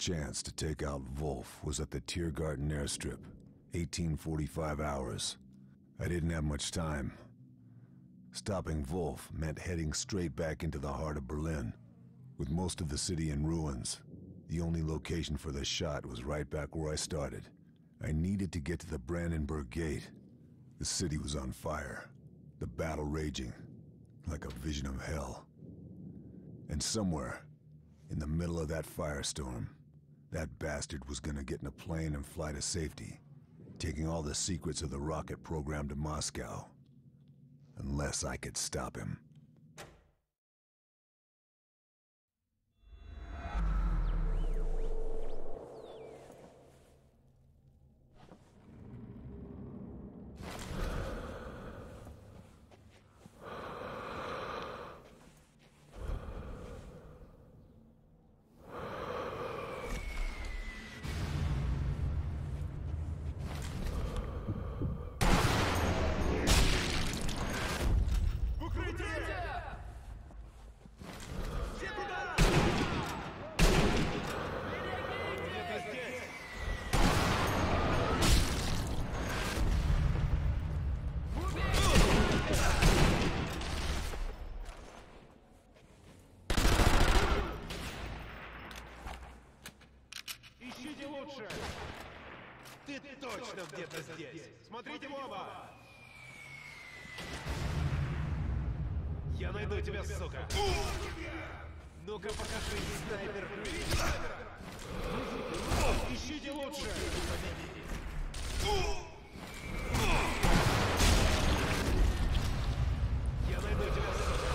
chance to take out Wolf was at the Tiergarten airstrip, 1845 hours. I didn't have much time. Stopping Wolf meant heading straight back into the heart of Berlin. With most of the city in ruins, the only location for the shot was right back where I started. I needed to get to the Brandenburg Gate. The city was on fire, the battle raging, like a vision of hell. And somewhere, in the middle of that firestorm, that bastard was gonna get in a plane and fly to safety, taking all the secrets of the rocket program to Moscow. Unless I could stop him. Ты точно где-то здесь! Смотрите в оба! Я найду тебя, сука! Ну-ка покажи, снайпер! Ищите лучше! Я найду тебя, сука!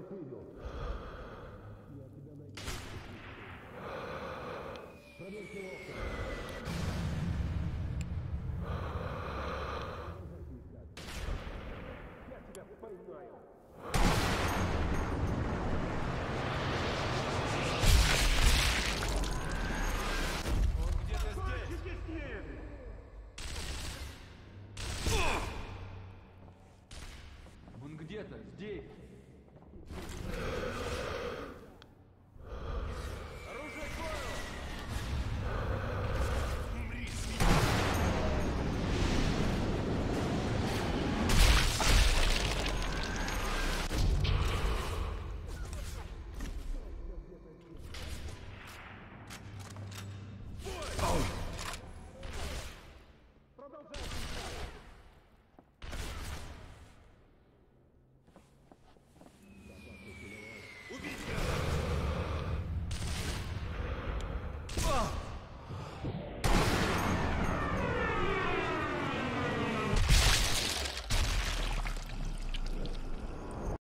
Он где-то здесь. Убить!